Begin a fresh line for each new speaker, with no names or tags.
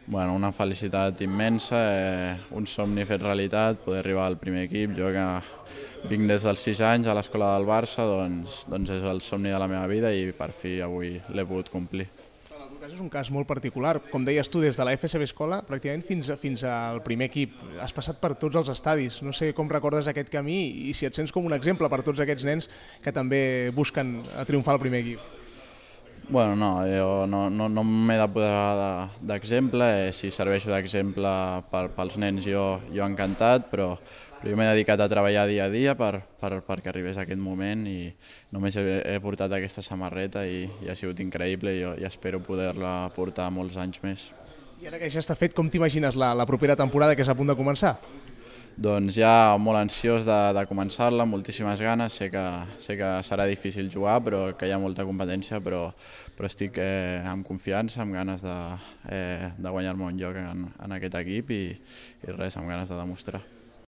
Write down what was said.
Bueno, una felicitat immensa, un somni fet realitat, poder arribar al primer equip. Jo que vinc des dels 6 anys a l'escola del Barça, doncs és el somni de la meva vida i per fi avui l'he pogut complir.
En el teu cas és un cas molt particular. Com deies tu, des de la FSB Escola, pràcticament fins al primer equip. Has passat per tots els estadis. No sé com recordes aquest camí i si et sents com un exemple per tots aquests nens que també busquen a triomfar al primer equip.
Bueno, no, jo no m'he de posar d'exemple, si serveixo d'exemple pels nens jo encantat, però jo m'he dedicat a treballar dia a dia perquè arribés a aquest moment i només he portat aquesta samarreta i ha sigut increïble i espero poder-la portar molts anys més.
I ara que ja està fet, com t'imagines la propera temporada que és a punt de començar?
Doncs ja molt ansiós de començar-la, moltíssimes ganes, sé que serà difícil jugar, però que hi ha molta competència, però estic amb confiança, amb ganes de guanyar-me un lloc en aquest equip i res, amb ganes de demostrar.